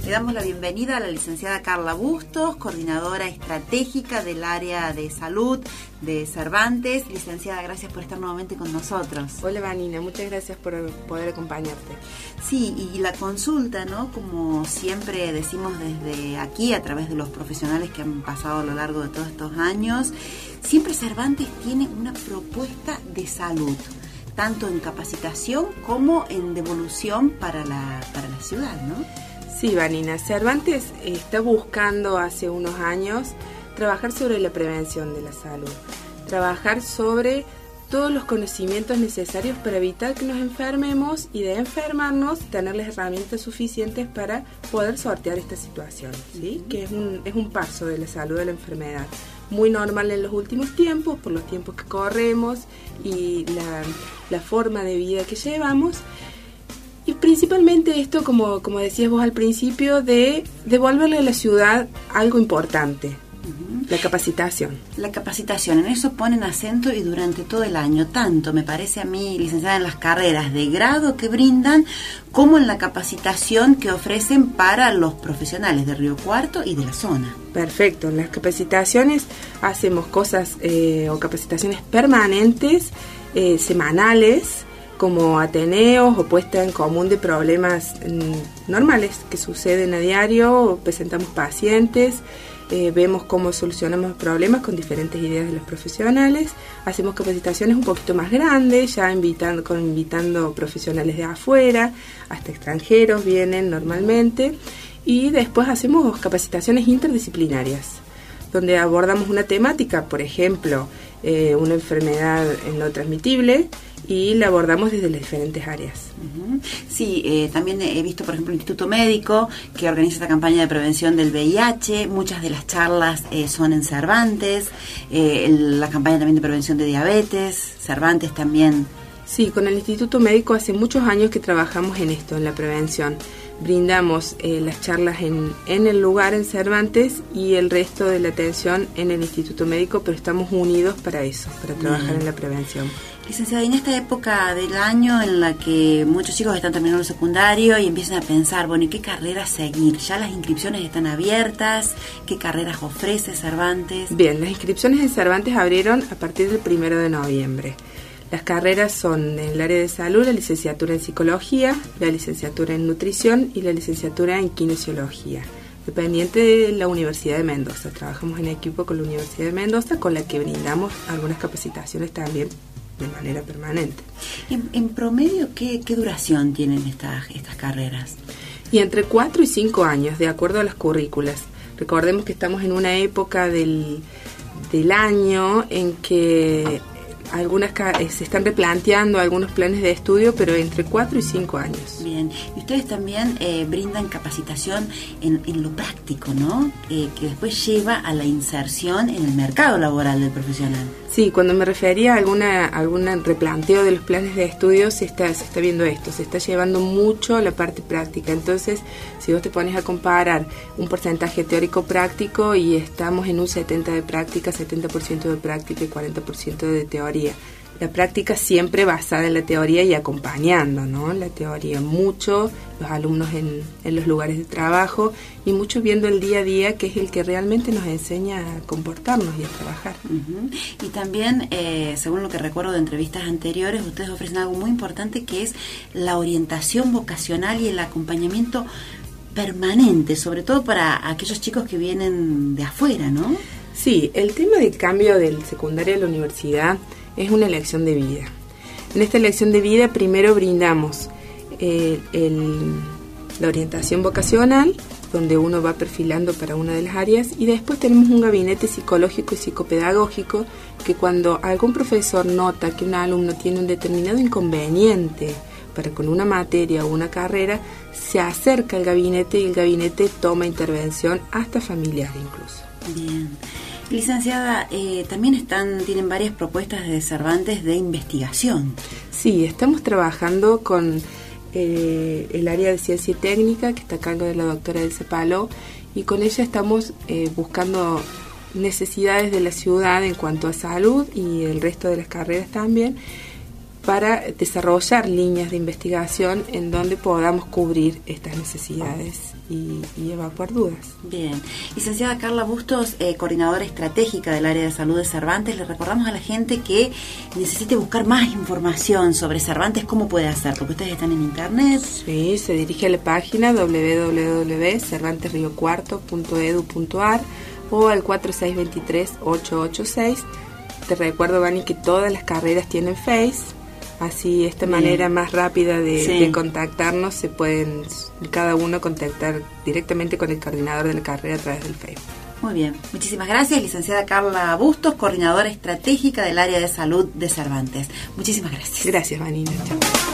Le damos la bienvenida a la licenciada Carla Bustos, coordinadora estratégica del área de salud de Cervantes. Licenciada, gracias por estar nuevamente con nosotros. Hola Vanina, muchas gracias por poder acompañarte. Sí, y la consulta, ¿no? Como siempre decimos desde aquí, a través de los profesionales que han pasado a lo largo de todos estos años, siempre Cervantes tiene una propuesta de salud, tanto en capacitación como en devolución para la ciudad, ¿no? Sí, Vanina, Cervantes está buscando hace unos años trabajar sobre la prevención de la salud, trabajar sobre todos los conocimientos necesarios para evitar que nos enfermemos y de enfermarnos tener las herramientas suficientes para poder sortear esta situación, ¿sí? Que es un paso de la salud a la enfermedad, muy normal en los últimos tiempos, por los tiempos que corremos y la forma de vida que llevamos. Y principalmente esto, como decías vos al principio, de devolverle a la ciudad algo importante, la capacitación. La capacitación, en eso ponen acento y durante todo el año, tanto me parece a mí, licenciada, en las carreras de grado que brindan, como en la capacitación que ofrecen para los profesionales de Río Cuarto y de la zona. Perfecto, en las capacitaciones hacemos cosas o capacitaciones permanentes, semanales, como ateneos o puesta en común de problemas normales que suceden a diario, presentamos pacientes, vemos cómo solucionamos problemas con diferentes ideas de los profesionales, hacemos capacitaciones un poquito más grandes, ya invitando profesionales de afuera, hasta extranjeros vienen normalmente, y después hacemos capacitaciones interdisciplinarias, donde abordamos una temática, por ejemplo, una enfermedad no transmitible, y la abordamos desde las diferentes áreas. Sí, también he visto, por ejemplo, el Instituto Médico, que organiza esta campaña de prevención del VIH. Muchas de las charlas son en Cervantes. La campaña también de prevención de diabetes, Cervantes también. Sí, con el Instituto Médico hace muchos años que trabajamos en esto, en la prevención. Brindamos las charlas en el lugar, en Cervantes, y el resto de la atención en el Instituto Médico, pero estamos unidos para eso, para trabajar en la prevención. Licenciada, en esta época del año en la que muchos chicos están terminando el secundario y empiezan a pensar, bueno, ¿y qué carreras seguir? ¿Ya las inscripciones están abiertas? ¿Qué carreras ofrece Cervantes? Bien, las inscripciones en Cervantes abrieron a partir del 1 de noviembre. Las carreras son en el área de salud, la licenciatura en psicología, la licenciatura en nutrición y la licenciatura en kinesiología, dependiente de la Universidad de Mendoza. Trabajamos en equipo con la Universidad de Mendoza, con la que brindamos algunas capacitaciones también de manera permanente. En promedio, ¿qué duración tienen estas carreras? Y entre 4 y 5 años, de acuerdo a las currículas. Recordemos que estamos en una época del año en que se están replanteando algunos planes de estudio, pero entre 4 y 5 años. Bien, y ustedes también brindan capacitación en lo práctico, ¿no? Que después lleva a la inserción en el mercado laboral del profesional. Sí, cuando me refería a algún replanteo de los planes de estudio, se está viendo esto, se está llevando mucho a la parte práctica. Entonces, si vos te pones a comparar un porcentaje teórico-práctico, y estamos en un 70% de práctica, 70% de práctica y 40% de teoría. La práctica siempre basada en la teoría y acompañando, ¿no? La teoría, mucho los alumnos en los lugares de trabajo y mucho viendo el día a día, que es el que realmente nos enseña a comportarnos y a trabajar. Y también, según lo que recuerdo de entrevistas anteriores, ustedes ofrecen algo muy importante, que es la orientación vocacional y el acompañamiento permanente, sobre todo para aquellos chicos que vienen de afuera, ¿no? Sí, el tema del cambio del secundario a la universidad es una elección de vida. En esta elección de vida primero brindamos la orientación vocacional, donde uno va perfilando para una de las áreas, y después tenemos un gabinete psicológico y psicopedagógico, que cuando algún profesor nota que un alumno tiene un determinado inconveniente para con una materia o una carrera, se acerca al gabinete y el gabinete toma intervención hasta familiar incluso. Bien. Licenciada, también tienen varias propuestas de Cervantes de investigación. Sí, estamos trabajando con el área de ciencia y técnica, que está a cargo de la doctora Elsa Paló, y con ella estamos buscando necesidades de la ciudad en cuanto a salud y el resto de las carreras también, para desarrollar líneas de investigación en donde podamos cubrir estas necesidades y evacuar dudas. Bien. Licenciada Carla Bustos, coordinadora estratégica del área de salud de Cervantes, le recordamos a la gente que necesite buscar más información sobre Cervantes, ¿cómo puede hacer? Porque ustedes están en internet. Sí, se dirige a la página www.cervantesriocuarto.edu.ar o al 4623-886. Te recuerdo, Vani, que todas las carreras tienen Face. Así, esta manera más rápida de contactarnos, se pueden cada uno contactar directamente con el coordinador de la carrera a través del Facebook. Muy bien, muchísimas gracias, licenciada Carla Bustos, coordinadora estratégica del área de salud de Cervantes. Muchísimas gracias. Gracias, Vanina. Chao.